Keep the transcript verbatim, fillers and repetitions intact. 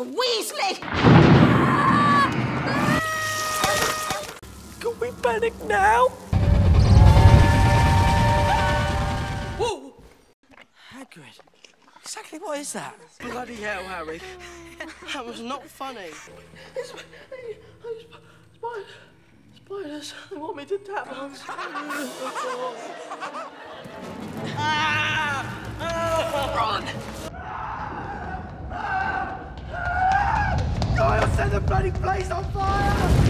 Weasley! Can we panic now? Whoa! Hagrid, exactly what is that? Bloody hell, Harry. That was not funny. It's, it's, spiders. Spiders. They want me to tap them. Run! I'll set the bloody place on fire!